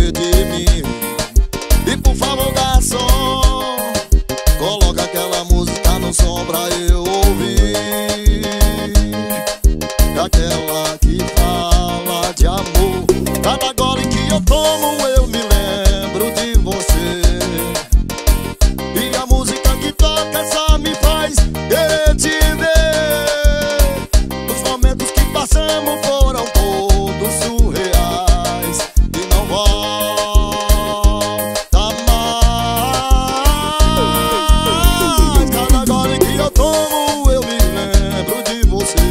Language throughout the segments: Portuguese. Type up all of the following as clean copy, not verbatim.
saber de mim. E por favor, garçom, coloca aquela música no som pra eu ouvir. Aquela que fala de amor. Cada gole que eu tomo eu me lembro de você. E a música que toca só me faz querer te ver. Os momentos que passamos foram todos surreais e não volta mais. Cada gole que eu tomo eu me lembro de você.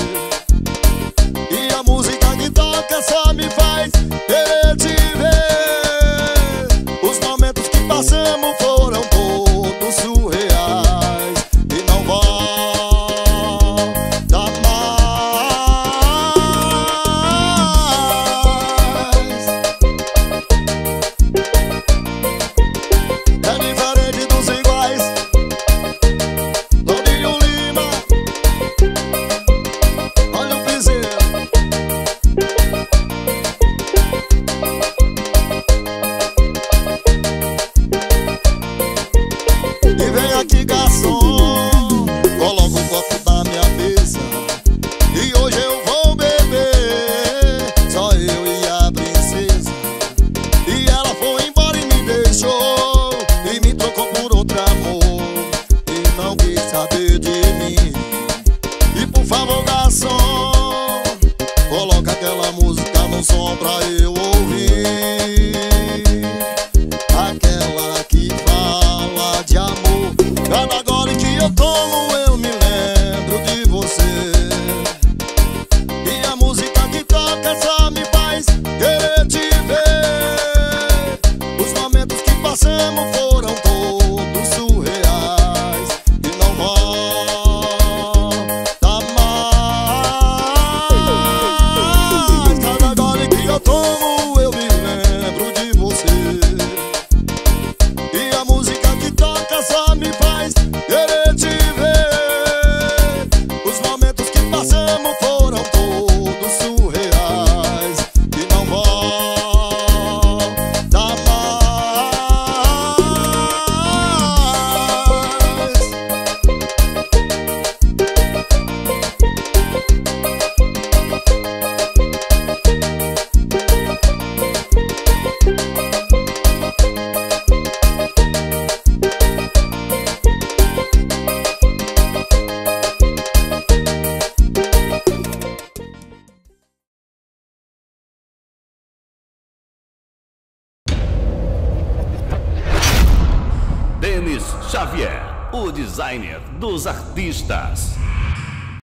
E a música que toca só me faz querer te ver. Os momentos que passamos foram todos surreais e não volta mais. É diferente dos iguais. Toninho Lima, olha o piseiro. E vem aqui, garçom, coloca um copo na minha mesa. E hoje eu vou beber, só eu e a princesa. E ela foi embora e me deixou, e me trocou por outro amor, e não quis saber de mim. E por favor, garçom, coloca aquela música no som pra eu ouvir. Aquela que fala de amor. Cada gole que eu tomo eu me lembro de você. E a música que toca só me faz querer te ver. Os momentos que passamos foram todos surreais e não volta mais. Cada gole que eu tomo eu me lembro de você. E a música que toca só me faz querer te ver. Os momentos que passamos foram todos surreais e não volta mais. Denis Xavier, o designer dos artistas.